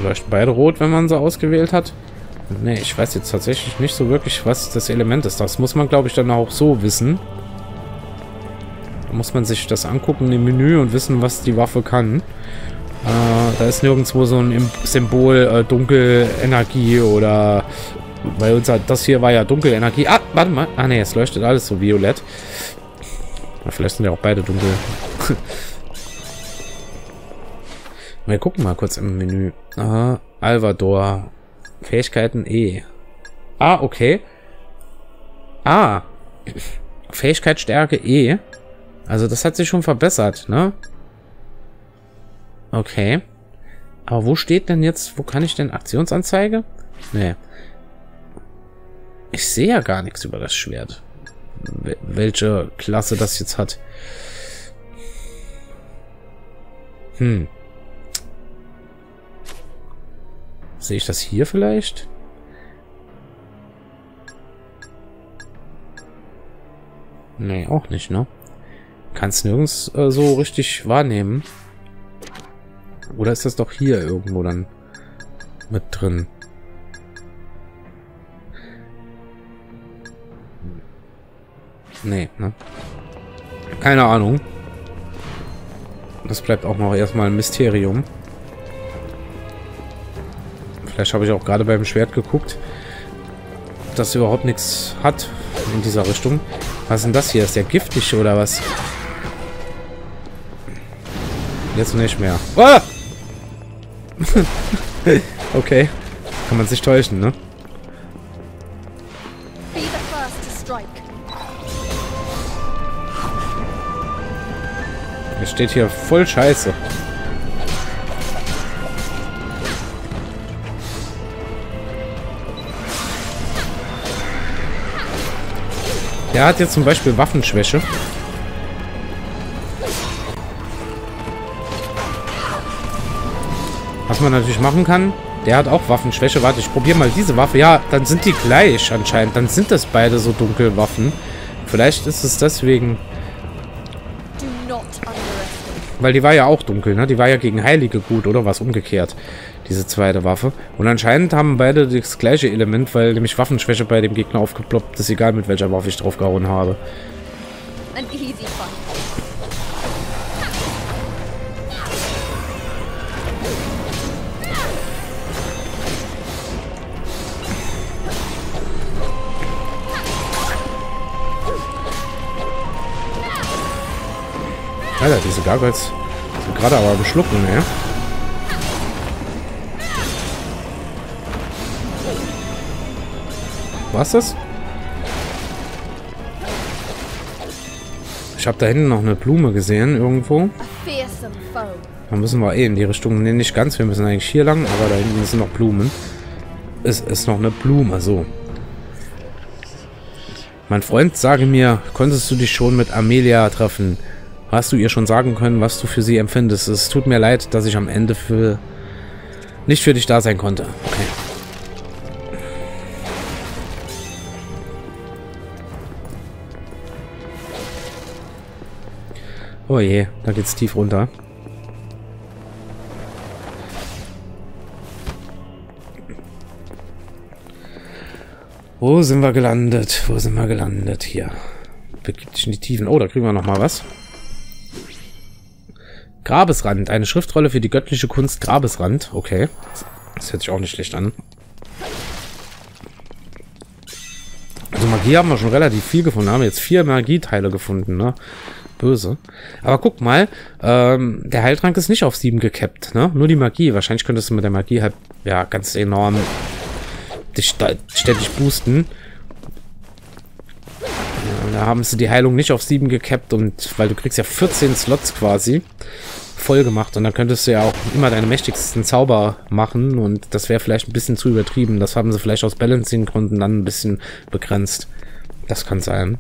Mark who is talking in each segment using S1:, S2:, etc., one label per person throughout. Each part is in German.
S1: Leuchten beide rot, wenn man sie ausgewählt hat? Ne, ich weiß jetzt tatsächlich nicht so wirklich, was das Element ist. Das muss man, glaube ich, dann auch so wissen. Da muss man sich das angucken im Menü und wissen, was die Waffe kann. Da ist nirgendwo so ein Symbol Dunkelenergie oder... Weil das hier war ja Dunkelenergie. Ah, warte mal. Ah, ne, es leuchtet alles so violett. Na, vielleicht sind ja auch beide dunkel. Wir gucken mal kurz im Menü. Alvador. Fähigkeiten E. Ah, okay. Ah. Fähigkeitsstärke E. Also das hat sich schon verbessert, ne? Okay. Aber wo steht denn jetzt, wo kann ich denn Aktionsanzeige? Nee. Ich sehe ja gar nichts über das Schwert. Welche Klasse das jetzt hat. Sehe ich das hier vielleicht? Nee, auch nicht, ne? Kannst nirgends so richtig wahrnehmen. Oder ist das doch hier irgendwo dann mit drin? Nee, ne? Keine Ahnung. Das bleibt auch noch erstmal ein Mysterium. Vielleicht habe ich auch gerade beim Schwert geguckt, dass überhaupt nichts hat in dieser Richtung. Was ist denn das hier? Ist der giftig oder was? Jetzt nicht mehr. Ah! Okay. Kann man sich täuschen, ne? Es steht hier voll Scheiße. Der hat jetzt zum Beispiel Waffenschwäche. Was man natürlich machen kann, der hat auch Waffenschwäche. Warte, ich probiere mal diese Waffe. Ja, dann sind die gleich anscheinend. Dann sind das beide so dunkle Waffen. Vielleicht ist es deswegen... Weil die war ja auch dunkel, ne? Die war ja gegen Heilige gut, oder was? Umgekehrt, diese zweite Waffe. Und anscheinend haben beide das gleiche Element, weil nämlich Waffenschwäche bei dem Gegner aufgeploppt ist, egal mit welcher Waffe ich drauf gehauen habe. Alter, diese Gargoyles sind gerade aber am Schlucken, ne? Was ist das? Ich habe da hinten noch eine Blume gesehen, irgendwo. Da müssen wir in die Richtung, ne, nicht ganz, wir müssen eigentlich hier lang, aber da hinten sind noch Blumen. Es ist noch eine Blume, so. Mein Freund, sage mir, konntest du dich schon mit Amelia treffen? Hast du ihr schon sagen können, was du für sie empfindest? Es tut mir leid, dass ich am Ende nicht für dich da sein konnte. Okay. Oh je, da geht's tief runter. Wo sind wir gelandet? Wo sind wir gelandet? Hier. Begib dich in die Tiefen. Oh, da kriegen wir noch mal was. Grabesrand. Eine Schriftrolle für die göttliche Kunst Grabesrand. Okay. Das hört sich auch nicht schlecht an. Also Magie haben wir schon relativ viel gefunden. Haben jetzt 4 Magieteile gefunden, ne? Böse. Aber guck mal, der Heiltrank ist nicht auf 7 gekappt, ne? Nur die Magie. Wahrscheinlich könntest du mit der Magie halt, ja, ganz enorm dich ständig boosten. Ja, da haben sie die Heilung nicht auf 7 gekappt und weil du kriegst ja 14 Slots quasi voll gemacht und dann könntest du ja auch immer deine mächtigsten Zauber machen und das wäre vielleicht ein bisschen zu übertrieben. Das haben sie vielleicht aus Balancing-Gründen dann ein bisschen begrenzt. Das kann sein.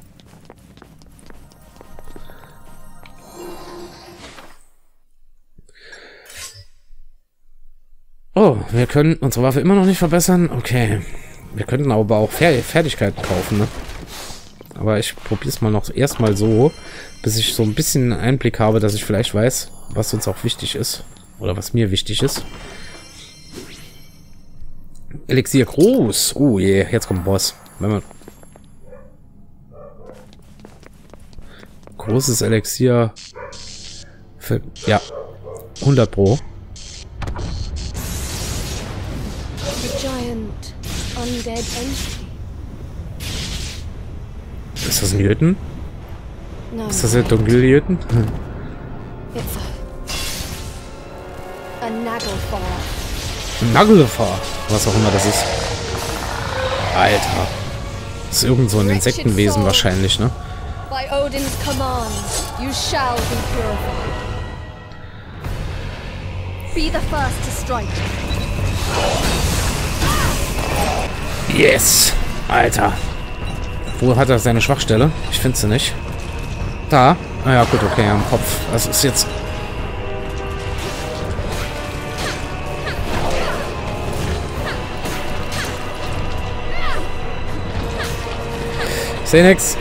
S1: Oh, wir können unsere Waffe immer noch nicht verbessern. Okay. Wir könnten aber auch Fertigkeiten kaufen, ne? Aber ich probiere es mal noch erstmal so, bis ich so ein bisschen Einblick habe, dass ich vielleicht weiß, was uns auch wichtig ist. Oder was mir wichtig ist. Elixier groß. Oh je, jetzt kommt ein Boss. Wenn man großes Elixier für, ja, 100 Pro. Ist das ein Jöten? Ist das der Dunkeljöten? Nagelfar. Was auch immer das ist. Alter. Das ist irgend so ein Insektenwesen wahrscheinlich, ne? By Odin's command, you shall be purified. Be the first to strike. Yes! Alter. Wo hat er seine Schwachstelle? Ich finde sie nicht. Da. Ah ja, gut, okay, am Kopf. Das ist jetzt... Ich sehe nix.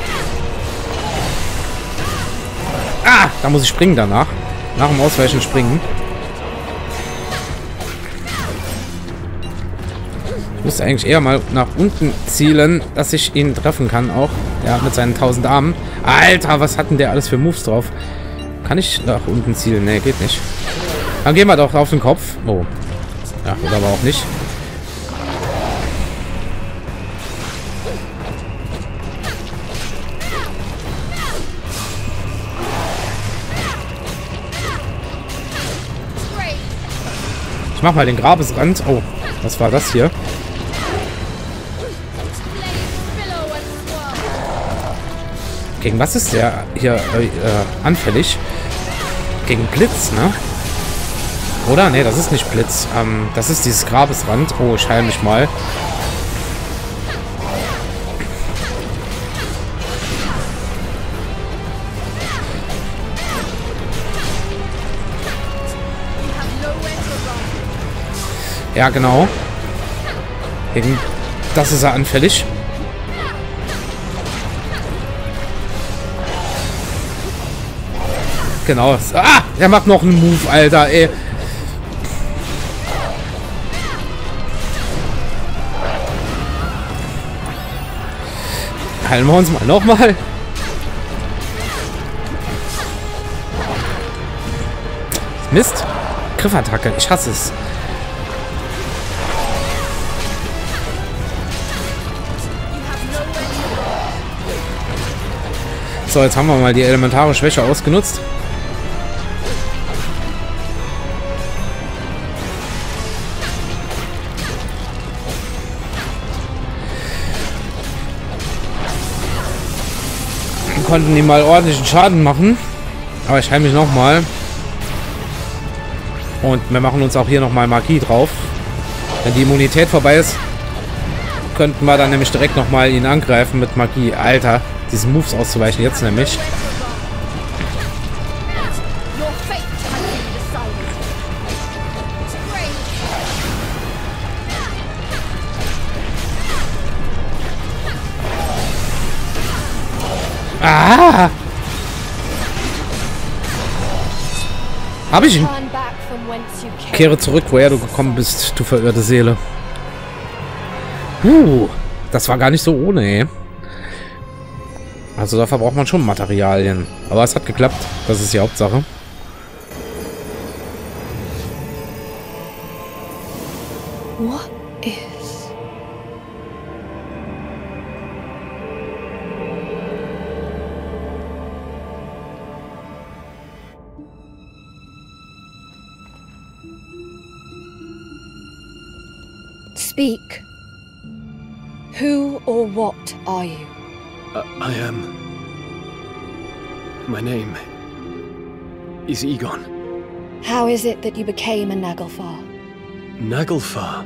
S1: Ah! Da muss ich springen danach. Nach dem Ausweichen springen. Ich müsste eigentlich eher mal nach unten zielen, dass ich ihn treffen kann auch. Ja, mit seinen 1000 Armen. Alter, was hat denn der alles für Moves drauf? Kann ich nach unten zielen? Nee, geht nicht. Dann gehen wir doch auf den Kopf. Oh. Ja, oder aber auch nicht. Ich mach mal den Grabesrand. Oh, was war das hier? Gegen was ist der hier anfällig? Gegen Blitz, ne? Oder? Ne, das ist nicht Blitz. Das ist dieses Grabesrand. Oh, ich heile mich mal. Ja, genau. Gegen das ist er anfällig. Genau. Ah! Er macht noch einen Move, Alter, ey. Heilen wir uns mal nochmal. Mist. Griffattacke. Ich hasse es. So, jetzt haben wir mal die elementare Schwäche ausgenutzt. Wir konnten ihm mal ordentlichen Schaden machen. Aber ich heile mich nochmal. Und wir machen uns auch hier nochmal Magie drauf. Wenn die Immunität vorbei ist, könnten wir dann nämlich direkt nochmal ihn angreifen mit Magie. Alter, diesen Moves auszuweichen jetzt nämlich. Ah! Hab ich ihn? Kehre zurück, woher du gekommen bist, du verirrte Seele. Das war gar nicht so ohne, ey. Also dafür braucht man schon Materialien. Aber es hat geklappt. Das ist die Hauptsache.
S2: What is? Speak. Who or what are you?
S3: I am... My name is Egon.
S2: How is it that you became a Naglfar?
S3: Naglfar?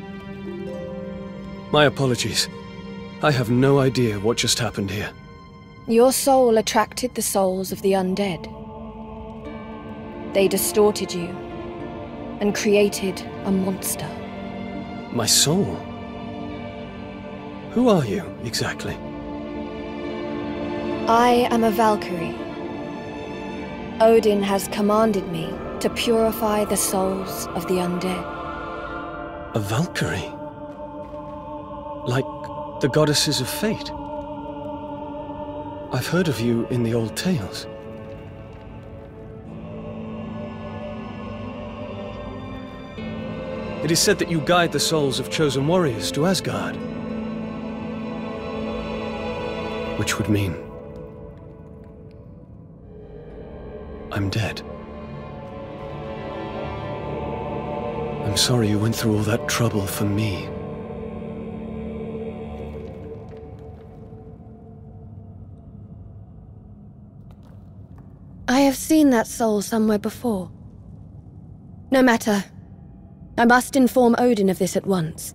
S3: My apologies. I have no idea what just happened here.
S2: Your soul attracted the souls of the undead. They distorted you and created a monster.
S3: My soul? Who are you, exactly?
S2: I am a Valkyrie. Odin has commanded me to purify the souls of the undead.
S3: A Valkyrie? Like the goddesses of fate. I've heard of you in the old tales. It is said that you guide the souls of chosen warriors to Asgard. Which would mean I'm dead. I'm sorry you went through all that trouble for me.
S2: I have seen that soul somewhere before. No matter. I must inform Odin of this at once.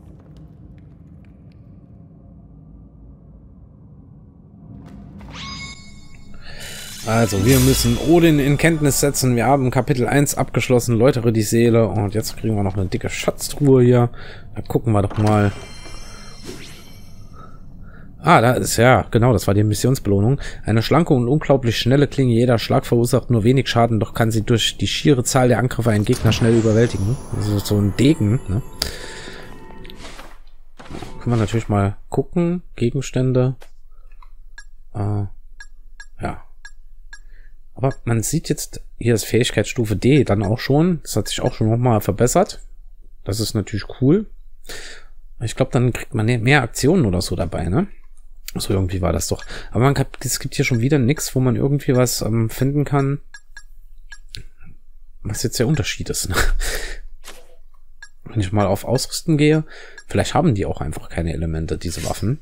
S1: Also, wir müssen Odin in Kenntnis setzen. Wir haben Kapitel 1 abgeschlossen, läutere die Seele. Und jetzt kriegen wir noch eine dicke Schatztruhe hier. Da gucken wir doch mal. Ah, da ist ja, genau, das war die Missionsbelohnung. Eine schlanke und unglaublich schnelle Klinge. Jeder Schlag verursacht nur wenig Schaden, doch kann sie durch die schiere Zahl der Angriffe einen Gegner schnell überwältigen. Also so ein Degen, ne? Können wir natürlich mal gucken. Gegenstände. Ja. Aber man sieht jetzt, hier ist Fähigkeitsstufe D dann auch schon. Das hat sich auch schon nochmal verbessert. Das ist natürlich cool. Ich glaube, dann kriegt man mehr Aktionen oder so dabei, ne? So irgendwie war das doch. Aber es gibt hier schon wieder nichts, wo man irgendwie was finden kann, was jetzt der Unterschied ist. Ne? Wenn ich mal auf Ausrüsten gehe, vielleicht haben die auch einfach keine Elemente, diese Waffen.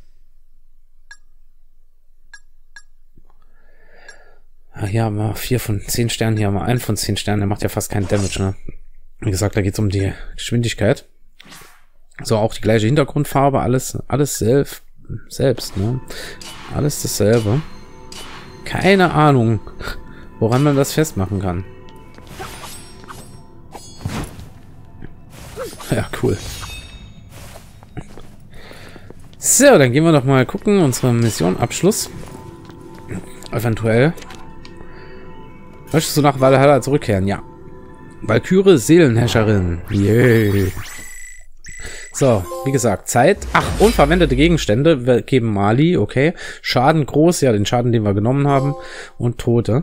S1: Ja, hier haben wir 4 von 10 Sternen, hier haben wir 1 von 10 Sternen, der macht ja fast keinen Damage, ne? Wie gesagt, da geht es um die Geschwindigkeit. So, auch die gleiche Hintergrundfarbe, alles selbst, ne? Alles dasselbe. Keine Ahnung, woran man das festmachen kann. Ja, cool. So, dann gehen wir doch mal gucken, unsere Mission Abschluss. Eventuell. Möchtest du nach Valhalla zurückkehren? Ja. Valkyrie, Seelenhäscherin. Yay. So, wie gesagt, Zeit. Ach, unverwendete Gegenstände geben Mali, okay. Schaden groß, ja, den Schaden, den wir genommen haben. Und Tote.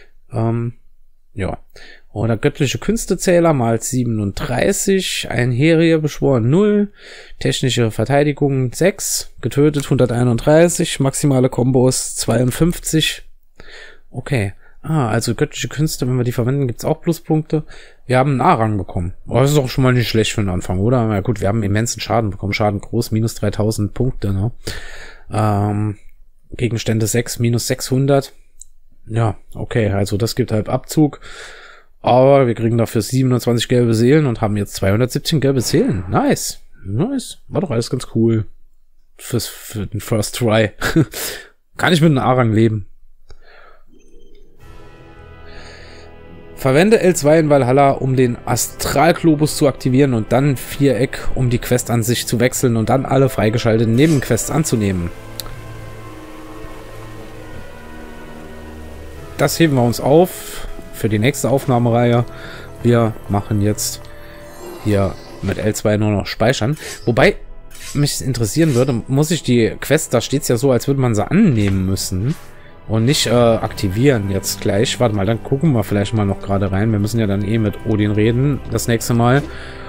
S1: Ja. Oder göttliche Künstezähler mal 37. Ein Herie beschworen 0. Technische Verteidigung 6. Getötet 131. Maximale Kombos 52. Okay. Ah, also göttliche Künste, wenn wir die verwenden, gibt es auch Pluspunkte. Wir haben einen A-Rang bekommen. Oh, das ist auch schon mal nicht schlecht für den Anfang, oder? Na gut, wir haben immensen Schaden bekommen. Schaden groß, minus 3000 Punkte, ne? Gegenstände 6, minus 600. Ja, okay, also das gibt halt Abzug. Aber wir kriegen dafür 27 gelbe Seelen und haben jetzt 217 gelbe Seelen. Nice. Nice. War doch alles ganz cool. Für den First Try. Kann ich mit einem A-Rang leben. Verwende L2 in Valhalla, um den Astralglobus zu aktivieren und dann Viereck, um die Questansicht zu wechseln und dann alle freigeschalteten Nebenquests anzunehmen. Das heben wir uns auf für die nächste Aufnahmereihe. Wir machen jetzt hier mit L2 nur noch speichern. Wobei mich interessieren würde, muss ich die Quest, da steht es ja so, als würde man sie annehmen müssen. Und nicht aktivieren jetzt gleich. Warte mal, dann gucken wir vielleicht mal noch gerade rein. Wir müssen ja dann eh mit Odin reden das nächste Mal.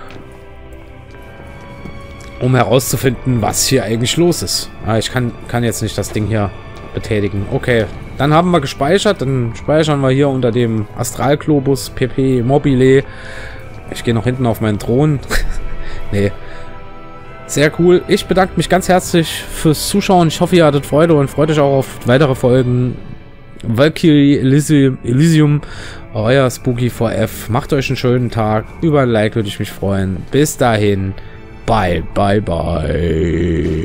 S1: Um herauszufinden, was hier eigentlich los ist. Ah, ich kann jetzt nicht das Ding hier betätigen. Okay, dann haben wir gespeichert. Dann speichern wir hier unter dem Astralglobus PP Mobile. Ich gehe noch hinten auf meinen Thron. Nee. Sehr cool. Ich bedanke mich ganz herzlich fürs Zuschauen. Ich hoffe, ihr hattet Freude und freut euch auch auf weitere Folgen. Valkyrie Elysium, euer Spooky 4F. Macht euch einen schönen Tag. Über ein Like würde ich mich freuen. Bis dahin. Bye, bye, bye.